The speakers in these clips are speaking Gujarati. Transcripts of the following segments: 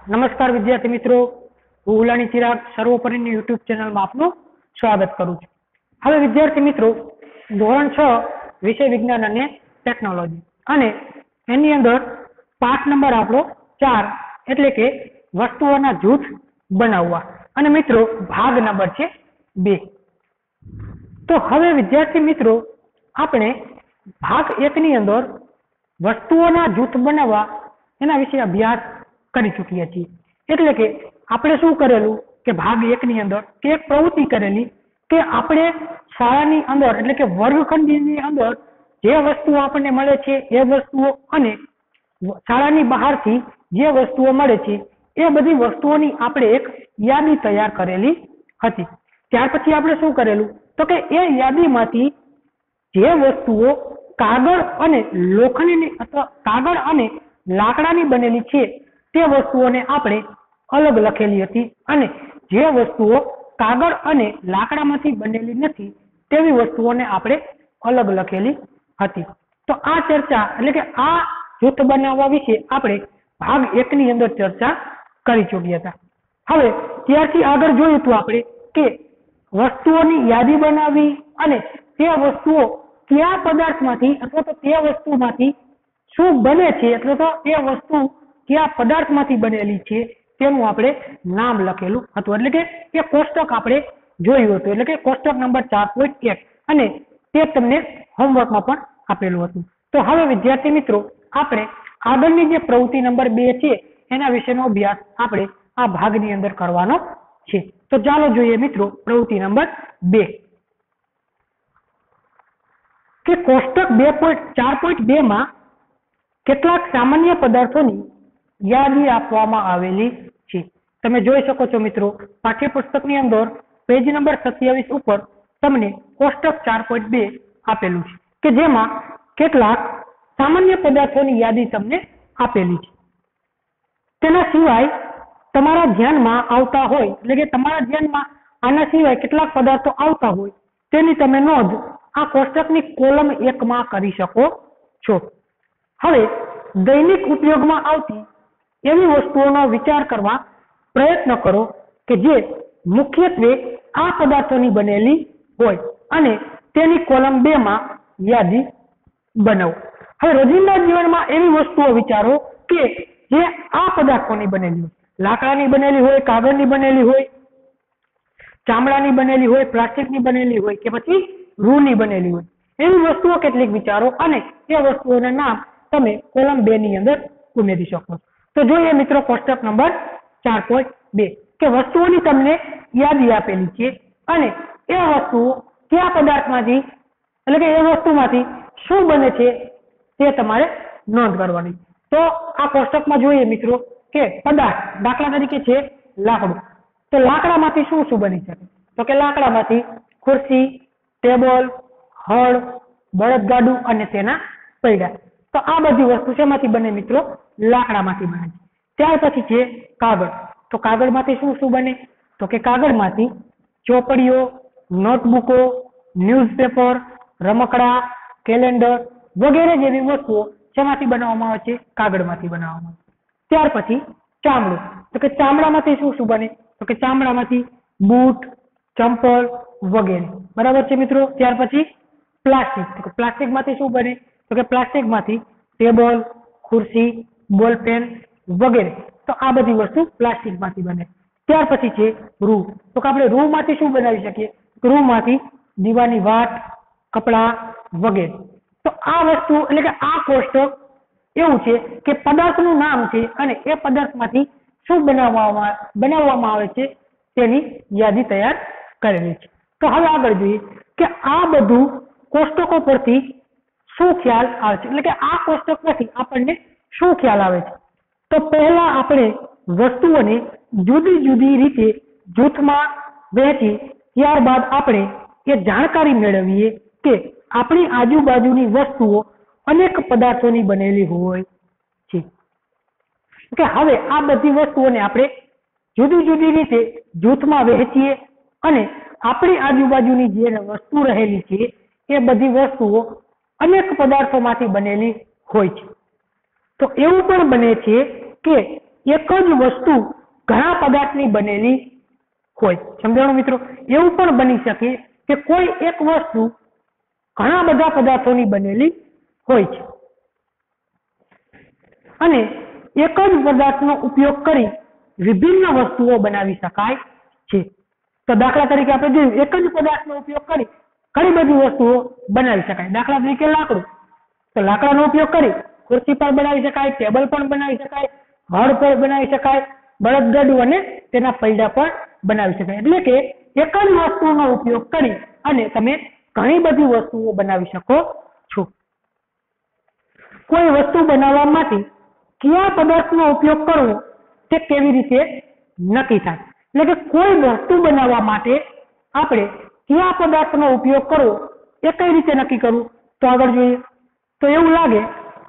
નમસ્કાર વિદ્યાર્થી મિત્રો, હું ઉલાણી ચિરાગ સર્વોપરીની યુટ્યુબ ચેનલમાં આપનું સ્વાગત કરું છું. હવે વિદ્યાર્થી મિત્રો, ધોરણ 6 વિષય વિજ્ઞાન અને ટેકનોલોજી અને એની અંદર પાઠ નંબર આપણો 4 એટલે કે વસ્તુઓના જૂથ બનાવવા અને મિત્રો ભાગ નંબર છે 2. તો હવે વિદ્યાર્થી મિત્રો, આપણે ભાગ 1 ની અંદર વસ્તુઓના જૂથ બનાવવા એના વિશે અભ્યાસ કરી ચૂક્યા છીએ. એટલે કે આપણે શું કરેલું કે ભાગ 1 ની અંદર એક પ્રવૃત્તિ કરેલી કે આપણે શાળાની અંદર એટલે કે વર્ગખંડની અંદર જે વસ્તુઓ આપણને મળે છે એ વસ્તુઓ અને શાળાની બહારથી જે વસ્તુઓ મળે છે એ બધી વસ્તુઓની આપણે એક યાદી તૈયાર કરેલી હતી. ત્યાર પછી આપણે શું કરેલું તો કે એ યાદીમાંથી જે વસ્તુઓ કાગળ અને લોખંડની અથવા કાગળ અને લાકડાની બનેલી છે તે વસ્તુઓને આપણે અલગ લખેલી હતી અને જે વસ્તુઓ કાગળ અને લાકડામાંથી બનેલી નથી તેવી વસ્તુઓને આપણે અલગ લખેલી હતી. તો આ ચર્ચા એટલે કે આ જૂથ બનાવવા વિશે આપણે ભાગ 1 ની અંદર ચર્ચા કરી ચૂક્યા હતા. હવે ત્યારથી આગળ જોયું હતું આપણે કે વસ્તુઓની યાદી બનાવી અને તે વસ્તુઓ કયા પદાર્થમાંથી અથવા તો તે વસ્તુમાંથી શું બને છે અથવા તો તે વસ્તુ કયા પદાર્થમાંથી બનેલી છે તેનું આપણે નામ લખેલું હતું. એટલે કે એ કોષ્ટક આપણે જોયું હતું, એટલે કે કોષ્ટક નંબર 4.1 અને તે તમને હોમવર્કમાં પણ આપેલું હતું. તો હવે વિદ્યાર્થી મિત્રો, આપણે આગળની જે પ્રવૃત્તિ નંબર 2 છે એના વિશેનો અભ્યાસ આપણે આ ભાગની અંદર કરવાનો છે. તો ચાલો જોઈએ મિત્રો પ્રવૃત્તિ નંબર 2 કે કોષ્ટક 4.2 માં કેટલાક સામાન્ય પદાર્થોની યાદી આપવામાં આવેલી છે. તમે જોઈ શકો છો મિત્રો, પાઠ્યપુસ્તકની અંદર પેજ નંબર 27 ઉપર તમને કોષ્ટક 4.2 આપેલું છે કે જેમાં કેટલાક સામાન્ય પદાર્થોની યાદી તમને આપેલી છે. તેના સિવાય તમારા ધ્યાનમાં આવતા હોય એટલે કે તમારા ધ્યાનમાં આના સિવાય કેટલાક પદાર્થો આવતા હોય તેની તમે નોંધ આ કોષ્ટકની કોલમ 1 માં કરી શકો છો. હવે દૈનિક ઉપયોગમાં આવતી એવી વસ્તુઓનો વિચાર કરવા પ્રયત્ન કરો કે જે મુખ્યત્વે આ પદાર્થોની બનેલી હોય અને તેની કોલમ 2 માં યાદી બનાવો. હવે રોજિંદા જીવનમાં એવી વસ્તુઓ વિચારો કે જે આ પદાર્થોની બનેલી હોય, લાકડાની બનેલી હોય, કાગળની બનેલી હોય, ચામડાની બનેલી હોય, પ્લાસ્ટિકની બનેલી હોય કે પછી રૂની બનેલી હોય, એવી વસ્તુઓ કેટલીક વિચારો અને એ વસ્તુઓના નામ તમે કોલમ 2 ની અંદર ઉમેરી શકો. તો જોઈએ મિત્રો કોષ્ટક નંબર 4.2 કે વસ્તુઓની તમને યાદી આપેલી છે અને એ વસ્તુઓ કયા પદાર્થમાંથી એટલે કે એ વસ્તુમાંથી શું બને છે તે તમારે નોંધ કરવાની. તો આ કોષ્ટકમાં જોઈએ મિત્રો કે પદાર્થ દાખલા તરીકે છે લાકડું. તો લાકડામાંથી શું શું બની શકે તો કે લાકડામાંથી ખુરશી, ટેબલ, હળ, બળદગાડું અને તેના પૈડા. તો આ બધી વસ્તુ શેમાંથી બને મિત્રો? લાકડામાંથી બને છે. ત્યાર પછી છે કાગળ. તો કાગળમાંથી શું શું બને તો કે કાગળમાંથી ચોપડીઓ, નોટબુકો, ન્યૂઝપેપર, રમકડા, કેલેન્ડર વગેરે જેવી વસ્તુઓ શેમાંથી બનાવવામાં આવે છે? કાગળમાંથી બનાવવામાં આવે છે. ત્યાર પછી ચામડું. તો કે ચામડામાંથી શું શું બને તો કે ચામડામાંથી બૂટ, ચંપલ વગેરે. બરાબર છે મિત્રો. ત્યાર પછી પ્લાસ્ટિક. તો કે પ્લાસ્ટિકમાંથી શું બને તો કે પ્લાસ્ટિકમાંથી ટેબલ, ખુરશી, બોલપેન વગેરે. તો આ બધી વસ્તુ પ્લાસ્ટિકમાંથી બને. ત્યાર પછી છે રૂ. તો કે આપણે રૂમાંથી શું બનાવી શકીએ? રૂમાંથી દીવાની વાટ, કપડા વગેરે. તો આ વસ્તુ એટલે કે આ કોષ્ટક એવું છે કે પદાર્થનું નામ છે અને એ પદાર્થમાંથી શું બનાવવામાં આવે છે તેની યાદી તૈયાર કરેલી છે. તો હવે આગળ જોઈએ કે આ બધું કોષ્ટકો પરથી શું ખ્યાલ આવે છે એટલે કે આ કોષ્ટક પરથી આપણને શું ખ્યાલ આવે છે? તો પહેલા આપણે વસ્તુઓને જુદી જુદી રીતે જૂથમાં વહેંચી ત્યારબાદ આપણે એ જાણકારી મેળવીએ કે આપણી આજુબાજુની વસ્તુઓ અનેક પદાર્થોની બનેલી હોય છે. કે હવે આ બધી વસ્તુઓને આપણે જુદી જુદી રીતે જૂથમાં વહેંચીએ અને આપણી આજુબાજુની જે વસ્તુ રહેલી છે એ બધી વસ્તુઓ અનેક પદાર્થોમાંથી બનેલી હોય છે. તો એવું પણ બને છે કે એક જ વસ્તુ ઘણા પદાર્થની બનેલી હોય। સમજાણું મિત્રો? એવું પણ બની શકે કે કોઈ એક વસ્તુ ઘણા બધા પદાર્થોની બનેલી હોય છે અને એક જ પદાર્થનો ઉપયોગ કરી વિભિન્ન વસ્તુઓ બનાવી શકાય છે। તો દાખલા તરીકે આપણે જોયું, એક જ પદાર્થનો ઉપયોગ કરી ઘણી બધી વસ્તુઓ બનાવી શકાય। દાખલા તરીકે લાકડું, તો લાકડાનો ઉપયોગ કરી ખુરશી પણ બનાવી શકાય, ટેબલ પણ બનાવી શકાય, હળ પણ બનાવી શકાય, બળદગાડું અને તેના પૈડા પણ બનાવી શકાય। એટલે કે એક જ વસ્તુનો ઉપયોગ કરી અને તમે ઘણી બધી વસ્તુઓ બનાવી શકો છો। કોઈ વસ્તુ બનાવવા માટે કયા પદાર્થનો ઉપયોગ કરવો તે કેવી રીતે નક્કી થાય? એટલે કે કોઈ વસ્તુ બનાવવા માટે આપણે કયા પદાર્થનો ઉપયોગ કરવો એ કઈ રીતે નક્કી કરવું? તો આગળ જોઈએ તો એવું લાગે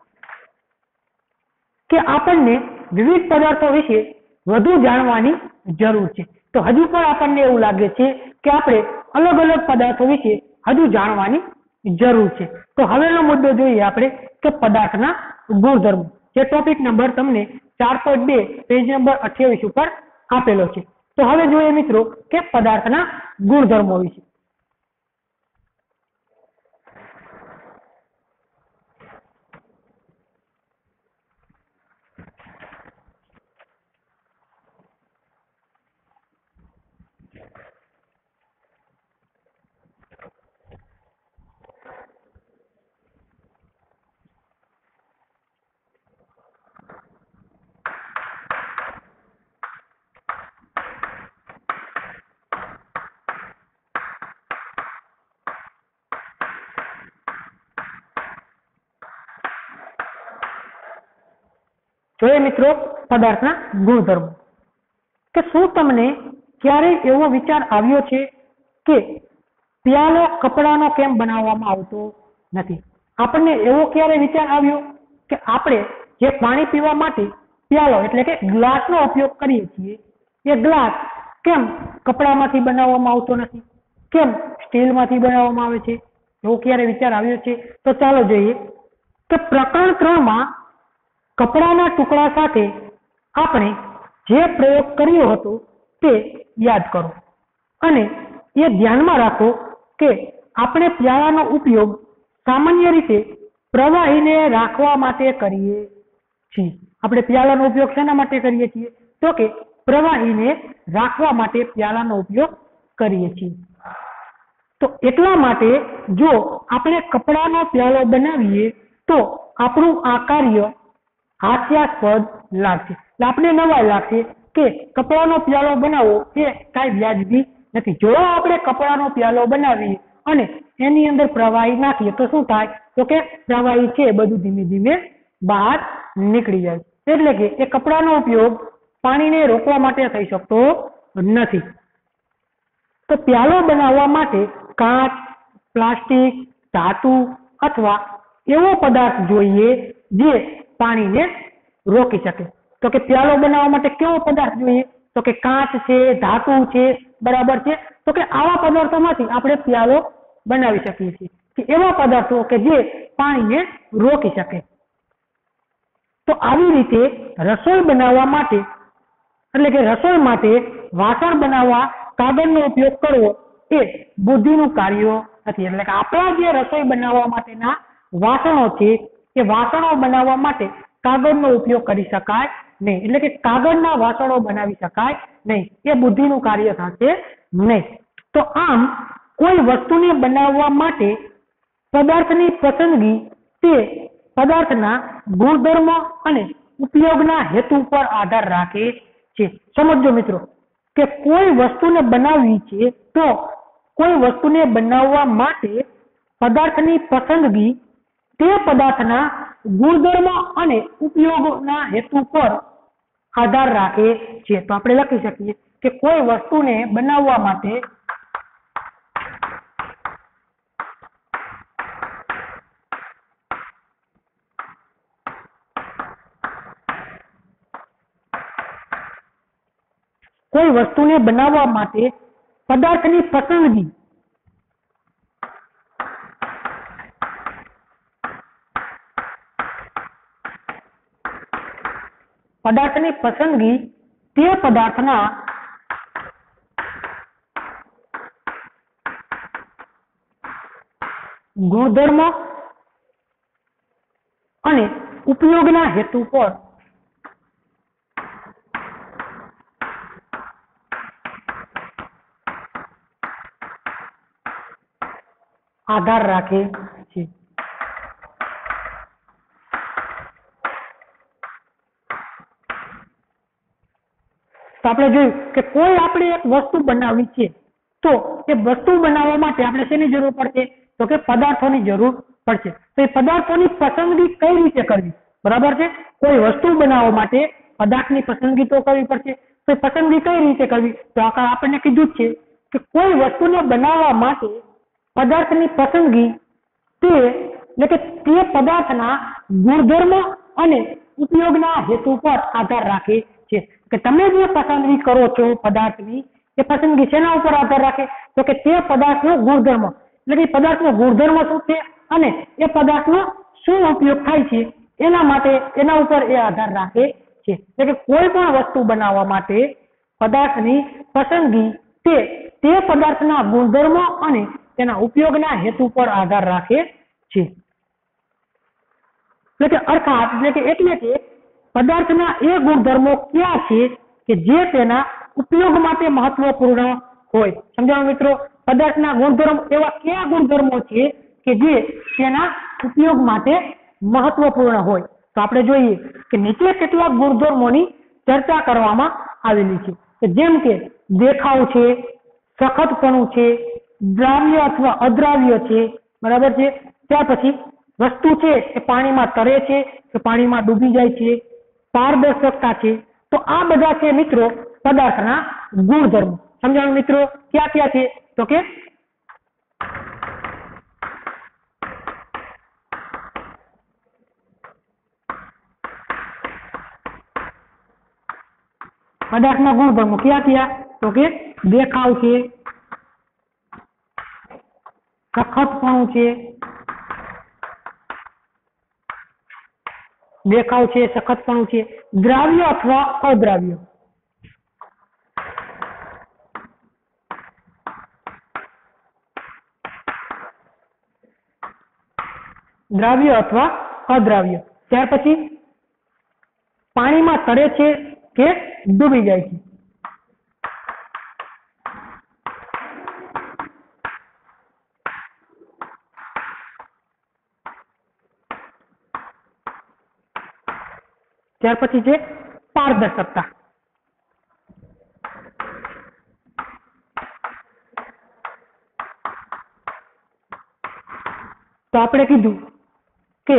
કે આપણને વિવિધ પદાર્થો વિશે વધુ જાણવાની જરૂર છે। તો હજુ પણ આપણને એવું લાગે છે કે આપણે અલગ અલગ પદાર્થો વિશે હજુ જાણવાની જરૂર છે। તો હવેનો મુદ્દો જોઈએ આપણે કે પદાર્થના ગુણધર્મો, જે ટોપિક નંબર તમને 4.2 પેજ નંબર 28 ઉપર આપેલો છે। તો હવે જોઈએ મિત્રો કે પદાર્થના ગુણધર્મો વિશે। જોઈએ મિત્રો પદાર્થના ગુણધર્મો, કે શું તમને ક્યારેય એવો વિચાર આવ્યો છે કે પ્યાલો કપડાનો કેમ બનાવવામાં આવતો નથી? આપણને એવો ક્યારે વિચાર આવ્યો કે આપણે જે પાણી પીવા માટે પ્યાલો એટલે કે ગ્લાસનો ઉપયોગ કરીએ છીએ એ ગ્લાસ કેમ કપડામાંથી બનાવવામાં આવતો નથી, કેમ સ્ટીલમાંથી બનાવવામાં આવે છે? એવો ક્યારે વિચાર આવ્યો છે? તો ચાલો જોઈએ કે પ્રકરણ 3 માં કપડાના ટુકડા સાથે આપણે જે પ્રયોગ કર્યો હતો તે યાદ કરો અને એ ધ્યાનમાં રાખો કે આપણે પ્યાલાનો ઉપયોગ સામાન્ય રીતે પ્રવાહીને રાખવા માટે કરીએ છીએ। આપણે પ્યાલાનો ઉપયોગ શેના માટે કરીએ છીએ? તો કે પ્રવાહીને રાખવા માટે પ્યાલાનો ઉપયોગ કરીએ છીએ। તો એટલા માટે જો આપણે કપડાનો પ્યાલો બનાવીએ તો આપણું આ કાર્ય હાસ્યાસ્પદ લાગશે, એટલે આપણે નવાઈ લાગશે કે કપડાનો પ્યાલો બનાવવો એ કાંઈ વ્યાજબી નથી। જો આપણે કપડાનો પ્યાલો બનાવીએ અને એની અંદર પ્રવાહી નાખીએ તો શું થાય? તો કે પ્રવાહી છે બધું ધીમે ધીમે બહાર નીકળી જાય, એટલે કે એ કપડાનો ઉપયોગ પાણીને રોકવા માટે થઈ શકતો નથી। તો પ્યાલો બનાવવા માટે કાચ, પ્લાસ્ટિક, ધાતુ અથવા એવો પદાર્થ જોઈએ જે પાણીને રોકી શકે। તો કે પ્યાલો બનાવવા માટે કેવો પદાર્થ જોઈએ? તો કે કાચ છે, ધાતુ છે, બરાબર છે। તો કે આવા પદાર્થોમાંથી આપણે પ્યાલો બનાવી શકીએ છીએ કે એવા પદાર્થો કે જે પાણીને રોકી શકે। તો આવી રીતે રસોઈ બનાવવા માટે એટલે કે રસોઈ માટે વાસણ બનાવવા કાગળનો ઉપયોગ કરવો એ બુદ્ધિનું કાર્ય નથી। એટલે કે આપણા જે રસોઈ બનાવવા માટેના વાસણો છે એ વાસણો બનાવવા માટે કાગળનો ઉપયોગ કરી શકાય નહીં, એટલે કે કાગળના વાસણો બનાવી શકાય નહીં, એ બુદ્ધિનું કાર્ય થશે નહીં। તો આમ કોઈ વસ્તુને બનાવવા માટે પદાર્થની પસંદગી તે પદાર્થના ગુણધર્મો અને ઉપયોગના હેતુ પર આધાર રાખે છે। સમજો મિત્રો કે કોઈ વસ્તુને બનાવવી છે તો કોઈ વસ્તુને બનાવવા માટે પદાર્થની પસંદગી તે પદાર્થના ગુણધર્મો અને ઉપયોગના હેતુ પર આધાર રાખે છે। તો આપણે લખી શકીએ કે કોઈ વસ્તુને બનાવવા માટે પદાર્થની પસંદગી પદાર્થની પસંદગી તે પદાર્થના ગુણધર્મ અને ઉપયોગના હેતુ પર આધાર રાખે છે. તો આપણે જોયું કે કોઈ આપણે એક વસ્તુ બનાવવી છે તો એ વસ્તુ બનાવવા માટે આપણે શેની જરૂર પડશે? તો કે પદાર્થોની જરૂર પડશે. તો એ પદાર્થોની પસંદગી કઈ રીતે કરવી? બરાબર છે. કોઈ વસ્તુ બનાવવા માટે પદાર્થની પસંદગી તો કરવી પડશે. તો એ પસંદગી કઈ રીતે કરવી? તો આપણને કીધું જ છે કે કોઈ વસ્તુને બનાવવા માટે પદાર્થની પસંદગી તે પદાર્થના ગુણધર્મો અને ઉપયોગના હેતુ પર આધાર રાખે છે. કે તમે જે પસંદગી કરો છો પદાર્થની એ પસંદગી શેના ઉપર આધાર રાખે? તો કે તે પદાર્થનો ગુણધર્મ, એટલે કે પદાર્થનો ગુણધર્મ શું છે અને એ પદાર્થનો શું ઉપયોગ થાય છે એના ઉપર એ આધાર રાખે છે. એટલે કે કોઈ પણ વસ્તુ બનાવવા માટે પદાર્થની પસંદગી તે પદાર્થના ગુણધર્મો અને તેના ઉપયોગના હેતુ પર આધાર રાખે છે. એટલે કે પદાર્થના એ ગુણધર્મો કયા છે કે જે તેના ઉપયોગ માટે મહત્વપૂર્ણ હોય. સમજાવો મિત્રો? પદાર્થના ગુણધર્મો એવા કયા ગુણધર્મો છે કે જે તેના ઉપયોગ માટે મહત્વપૂર્ણ હોય? તો આપણે જોઈએ કે નીચે કેટલાક ગુણધર્મોની ચર્ચા કરવામાં આવેલી છે કે જેમ કે દેખાવ છે, સખતપણું છે, દ્રાવ્ય અથવા અદ્રાવ્ય છે, બરાબર છે. ત્યાર પછી વસ્તુ છે એ પાણીમાં તરે છે કે પાણીમાં ડૂબી જાય છે, પારદર્શકતા છે. તો આ બધા છે મિત્રો પદાર્થના ગુણધર્મો. સમજાણું મિત્રો? ક્યાં ક્યાં છે? તો કે પદાર્થના ગુણધર્મો ક્યાં ક્યાં? તો કે દેખાવ છે, સખતપણું છે, સખતપણું છે, દ્રાવ્ય અથવા અદ્રાવ્ય. દ્રાવ્ય અથવા અદ્રાવ્ય. ત્યાર પછી પાણીમાં તરે છે કે ડૂબી જાય છે. ત્યાર પછી છે પારદર્શકતા. તો આપણે કીધું કે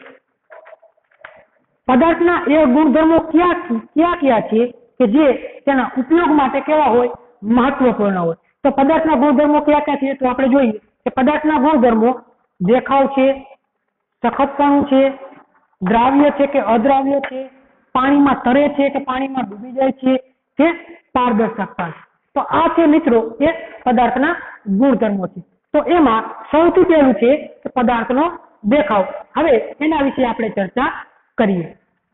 પદાર્થના એ ગુણધર્મો ક્યાં છે કે જે તેના ઉપયોગ માટે કેવા હોય? મહત્વપૂર્ણ હોય. તો પદાર્થના ગુણધર્મો ક્યાં છે? તો આપણે જોઈએ કે પદાર્થના ગુણધર્મો દેખાવ છે, સખતપણું છે, દ્રાવ્ય છે કે અદ્રાવ્ય છે, પાણીમાં તરે છે કે પાણીમાં ડૂબી જાય છે કે પારદર્શકતા છે. તો આ છે મિત્રો એ પદાર્થના ગુણધર્મો છે. તો એમાં સૌથી પહેલું છે કે પદાર્થનો દેખાવ. હવે એના વિશે આપણે ચર્ચા કરીએ.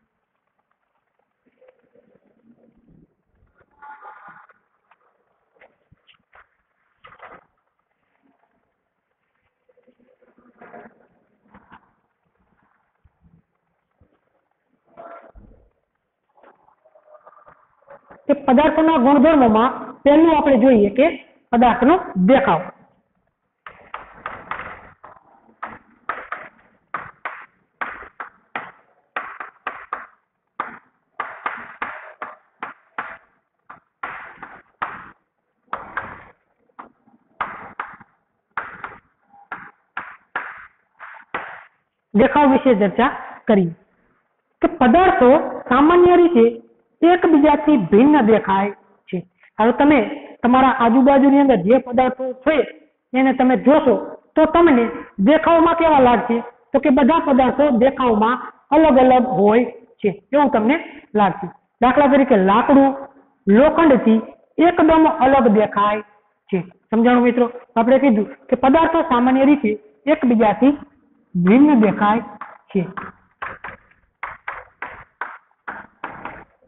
કે પદાર્થના ગુણધર્મોમાં પહેલું આપણે જોઈએ કે પદાર્થનો દેખાવ. દેખાવ વિશે ચર્ચા કરીએ કે પદાર્થો સામાન્ય રીતે એકબીજાથી ભિન્ન દેખાય છે. હવે તમે તમારા આજુબાજુની અંદર જે પદાર્થો છે એને તમે જોશો તો તમને દેખાવમાં કેવા લાગશે? તો કે બધા પદાર્થો દેખાવમાં અલગ અલગ હોય છે એવું તમને લાગશે. દાખલા તરીકે લાકડું લોખંડથી એકદમ અલગ દેખાય છે. સમજાણું મિત્રો? આપણે કીધું કે પદાર્થો સામાન્ય રીતે એકબીજાથી ભિન્ન દેખાય છે.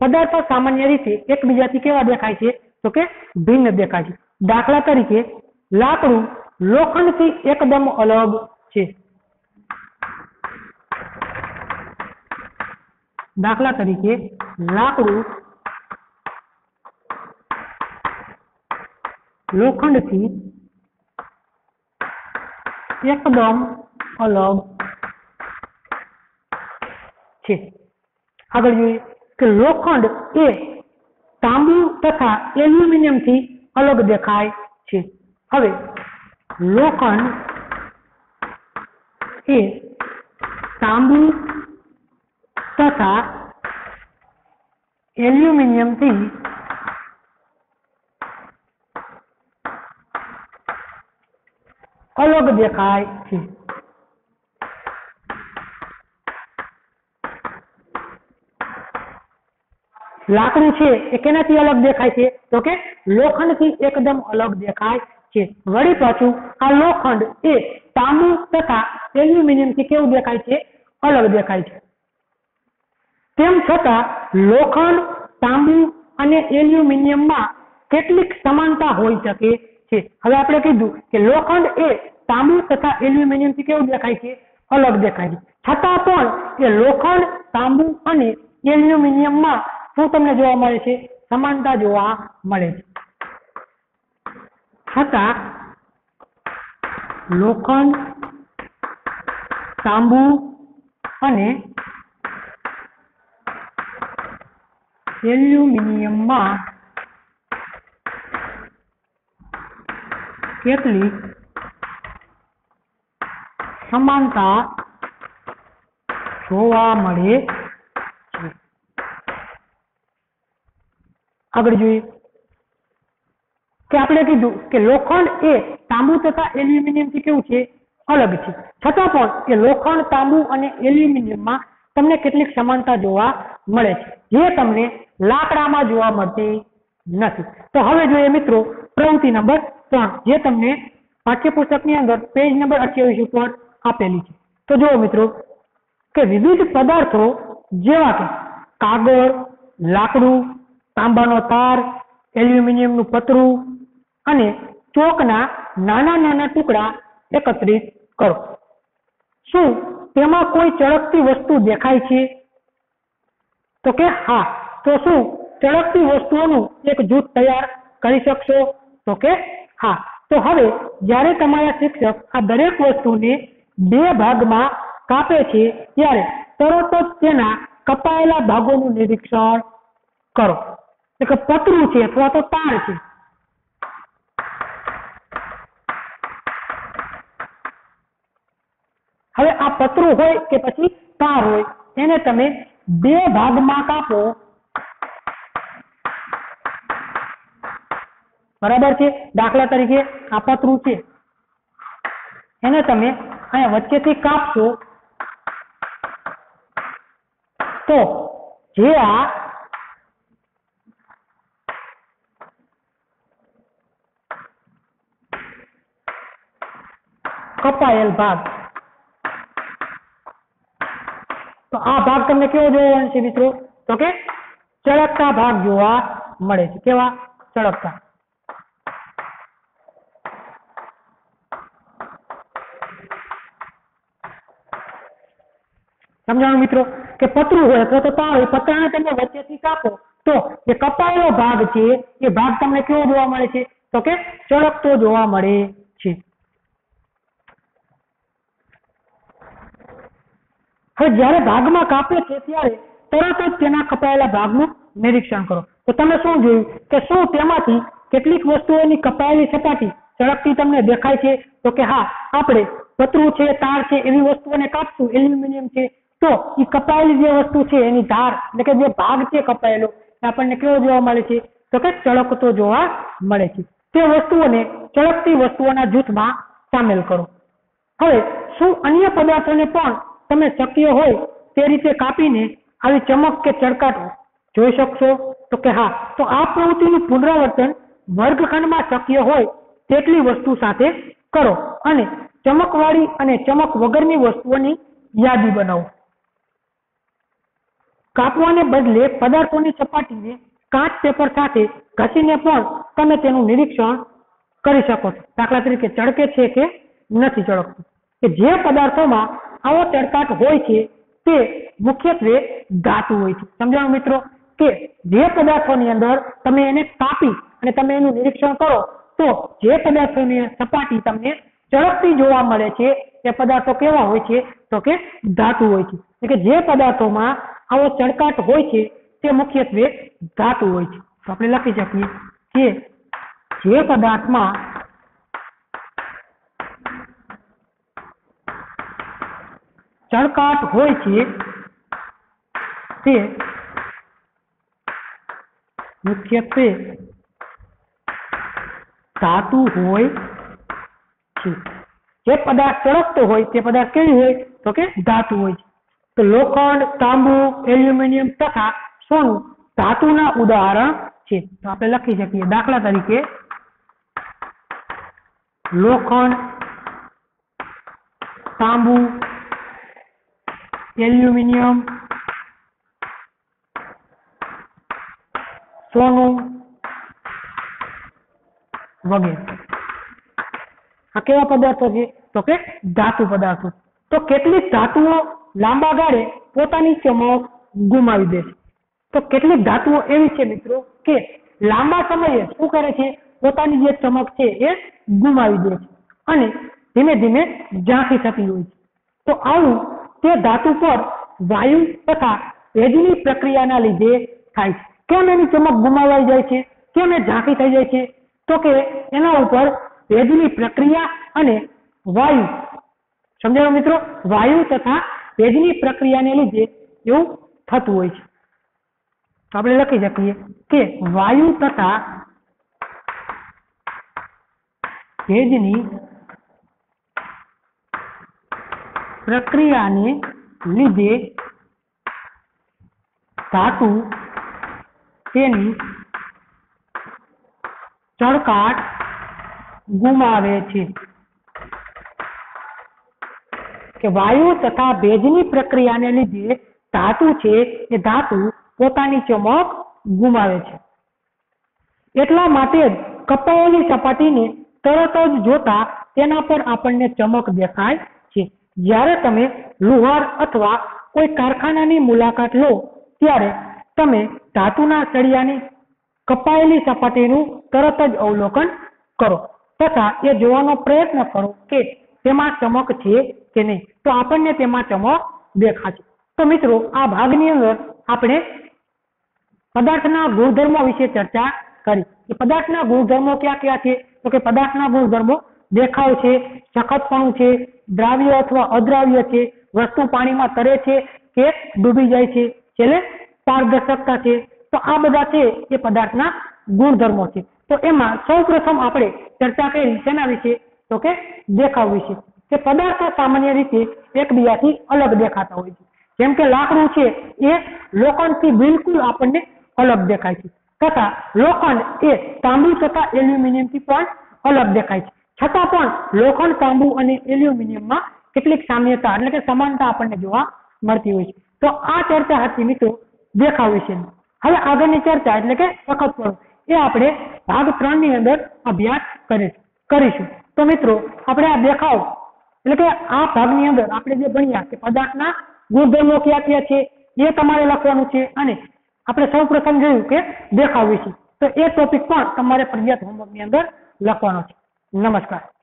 પદાર્થો સામાન્ય રીતે એકબીજાથી કેવા દેખાય છે? તો કે ભિન્ન દેખાય છે. દાખલા તરીકે લાકડું લોખંડથી એકદમ અલગ છે. દાખલા તરીકે લાકડું લોખંડથી એકદમ અલગ છે. આગળ જોઈએ કે લોખંડ એ તાંબુ તથા એલ્યુમિનિયમ થી અલગ દેખાય છે. હવે લોખંડ એ તાંબુ તથા એલ્યુમિનિયમ થી અલગ દેખાય છે. લાકડું છે એ કેનાથી અલગ દેખાય છે? તો કે લોખંડથી એકદમ અલગ દેખાય છે. વળી પાછું આ લોખંડ એ તાંબુ તથા એલ્યુમિનિયમ થી કેવું દેખાય છે? અલગ દેખાય છે. તેમ છતાં લોખંડ, તાંબુ અને એલ્યુમિનિયમમાં કેટલીક સમાનતા હોઈ શકે છે. હવે આપણે કીધું કે લોખંડ એ તાંબુ તથા એલ્યુમિનિયમ થી કેવું દેખાય છે? અલગ દેખાય છે. છતાં પણ એ લોખંડ, તાંબુ અને એલ્યુમિનિયમમાં શું તમને જોવા મળે છે? સમાનતા જોવા મળે છે. છતાં લોખંડ, તાંબુ અને એલ્યુમિનિયમમાં કેટલીક સમાનતા જોવા મળે છે. આગળ જોઈએ કે આપણે કીધું કે લોખંડ એ તાંબુ તથા એલ્યુમિનિયમ થી કેવું છે? અલગ છે. છતાં પણ એ લોખંડ, તાંબુ અને એલ્યુમિનિયમમાં તમને કેટલીક સમાનતા જોવા મળે છે, જે તમને લાકડામાં જોવા મળતી નથી. તો હવે જોઈએ મિત્રો પ્રવૃત્તિ નંબર 3, જે તમને પાઠ્યપુસ્તકની અંદર પેજ નંબર 28 ઉપર આપેલી છે. તો જુઓ મિત્રો કે વિવિધ પદાર્થો જેવા કે કાગળ, લાકડું, તાંબાનો તાર, એલ્યુમિનિયમનું પતરું અને ચોકના નાના નાના ટુકડા એકત્રિત કરો. શું તેમાં કોઈ ચળકતી વસ્તુ દેખાય છે? તો કે હા. તો શું ચળકતી વસ્તુઓનું એક જૂથ તૈયાર કરી શકશો? તો કે હા. તો હવે જ્યારે તમારા શિક્ષક આ દરેક વસ્તુને 2 ભાગમાં કાપે છે ત્યારે તરત જ તેના કપાયેલા ભાગોનું નિરીક્ષણ કરો. એટલે પતરું છે અથવા તો તાર છે. હવે આ પતરું હોય કે પછી તાર હોય, એને તમે 2 ભાગમાં કાપો. બરાબર છે. દાખલા તરીકે આ પતરું છે, એને તમે અહીંયા વચ્ચેથી કાપશો તો જે આ કપાયેલ ભાગ, તો આ ભાગ તમને કેવો જોવા મળે છે મિત્રો? તો કે ચળકતા ભાગ જોવા મળે છે. કેવા? ચળકતા. સમજાણું મિત્રો કે પતરું હોય અથવા તો તાર હોય, પતરાને તમે વચ્ચેથી કાપો તો જે કપાયેલો ભાગ છે એ ભાગ તમને કેવો જોવા મળે છે? તો કે ચળકતો જોવા મળે છે. હવે જ્યારે ભાગમાં કાપે છે ત્યારે તરત જ તેના કપાયેલા ભાગનું નિરીક્ષણ કરો. તો તમે શું જોયું કે શું તેમાંથી કેટલીક વસ્તુઓની કપાયેલી સપાટી ચળકતી તમને દેખાય છે? તો કે હા. આપણે પતરું છે, તાર છે એવી વસ્તુઓને કાપશું, એલ્યુમિનિયમ છે, તો એ કપાયેલી જે વસ્તુ છે એની ધાર એટલે કે જે ભાગ છે કપાયેલો એ આપણને કેવો જોવા મળે છે? તો કે ચળકતો જોવા મળે છે. તે વસ્તુઓને ચળકતી વસ્તુઓના જૂથમાં સામેલ કરો. હવે શું અન્ય પદાર્થોને પણ તમે શક્ય હોય તે રીતે કાપીને આવી ચમક કે ચળકાટ જોઈ શકશો? તો કે હા. તો આ પ્રવૃત્તિનું પુનરાવર્તન વર્ગખંડમાં શક્ય હોય તેટલી વસ્તુ સાથે કરો અને ચમકવાળી અને ચમક વગરની વસ્તુઓની યાદી બનાવો. કાપવાને બદલે પદાર્થોની સપાટીને કાચ પેપર સાથે ઘસીને પણ તમે તેનું નિરીક્ષણ કરી શકો છો. દાખલા તરીકે ચળકે છે કે નથી ચળકતું. કે જે પદાર્થોમાં આવો ચળકાટ હોય છે તે મુખ્યત્વે ધાતુ હોય છે. સમજાણું મિત્રો? કે જે પદાર્થોની અંદર તમે એને કાપી અને તમે એનું નિરીક્ષણ કરો તો જે પદાર્થોની સપાટી તમને ચળકતી જોવા મળે છે એ પદાર્થો કેવા હોય છે? તો કે ધાતુ હોય છે. એટલે કે જે પદાર્થોમાં આવો ચળકાટ હોય છે તે મુખ્યત્વે ધાતુ હોય છે. તો આપણે લખી શકીએ કે જે પદાર્થમાં ચળકાટ હોય છે તે મુખ્યત્વે ધાતુ હોય છે. જે પદાર્થ ચળકતો હોય તે પદાર્થ કેવી હોય? તો કે ધાતુ હોય છે. તો લોખંડ, તાંબુ, એલ્યુમિનિયમ તથા સોનું ધાતુના ઉદાહરણ છે. તો આપણે લખી શકીએ દાખલા તરીકે લોખંડ, તાંબુ, એલ્યુમિનિયમ, સોનું વગેરે આ કેવા પદાર્થો છે? તો કે ધાતુ પદાર્થો. તો કેટલીક ધાતુઓ લાંબા ગાળે પોતાની ચમક ગુમાવી દે છે. તો કેટલીક ધાતુઓ એવી છે મિત્રો કે લાંબા સમયે શું કરે છે? પોતાની જે ચમક છે એ ગુમાવી દે છે અને ધીમે ધીમે ઝાંખી થતી હોય છે. તો આવું તે ધાતુ પર વાયુ તથા ભેજની પ્રક્રિયાના લીધે થાય છે. કેમ એની ચમક ગુમાવાઈ જાય છે? કેમ એ ઝાંખી થઈ જાય છે? તો કે એના ઉપર ભેજની પ્રક્રિયા અને વાયુ, સમજાયો મિત્રો? વાયુ તથા ભેજની પ્રક્રિયાને લીધે એવું થતું હોય છે. તો આપણે લખી શકીએ કે વાયુ તથા ભેજની પ્રક્રિયાને લીધે ધાતુ તેની ચળકાટ ગુમાવે છે. કે વાયુ તથા ભેજની પ્રક્રિયાને લીધે ધાતુ છે એ ધાતુ પોતાની ચમક ગુમાવે છે. એટલા માટે જ કપાયેલી સપાટીને તરત જ જોતા તેના પર આપણને ચમક દેખાય છે. જ્યારે તમે લુહાર અથવા કોઈ કારખાનાની મુલાકાત લો ત્યારે તમે ધાતુના સળિયાની કપાયેલી સપાટીનું તરત જ અવલોકન કરો તથા એ જોવાનો પ્રયત્ન કરો કે તેમાં ચમક છે કે નહીં. તો આપણને તેમાં ચમક દેખાશે. તો મિત્રો આ ભાગની અંદર આપણે પદાર્થના ગુણધર્મો વિશે ચર્ચા કરી. એ પદાર્થના ગુણધર્મો ક્યાં ક્યાં છે? તો કે પદાર્થના ગુણધર્મો દેખાવ છે, સખતપણું છે, દ્રાવ્ય અથવા અદ્રાવ્ય છે, વસ્તુ પાણીમાં તરે છે કે ડૂબી જાય છે, છેલ્લે પારદર્શકતા છે. તો આ બધા છે એ પદાર્થના ગુણધર્મો છે. તો એમાં સૌપ્રથમ આપણે ચર્ચા કરી તેના વિશે તો કે દેખાવ વિશે. કે પદાર્થો સામાન્ય રીતે એકબીજાથી અલગ દેખાતા હોય છે. જેમ કે લાકડું છે એ લોખંડથી બિલકુલ આપણને અલગ દેખાય છે તથા લોખંડ એ તાંબુ તથા એલ્યુમિનિયમથી પણ અલગ દેખાય છે. છતાં પણ લોખંડ, તાંબુ અને એલ્યુમિનિયમમાં કેટલીક સામ્યતા એટલે કે સમાનતા આપણને જોવા મળતી હોય છે. તો આ ચર્ચા હતી મિત્રો દેખાવ વિશેની. હવે આગળની ચર્ચા એટલે કે સખતપણું એ આપણે ભાગ 3 ની અંદર અભ્યાસ કરીશું. તો મિત્રો આપણે આ દેખાવ એટલે કે આ ભાગની અંદર આપણે જે ભણ્યા કે પદાર્થના ગુણધર્મો કયા કયા છે એ તમારે લખવાનું છે અને આપણે સૌપ્રથમ જોયું કે દેખાવ વિશે. તો એ ટોપિક પણ તમારે ફરજિયાત હોમવર્કની અંદર લખવાનો છે. નમસ્કાર.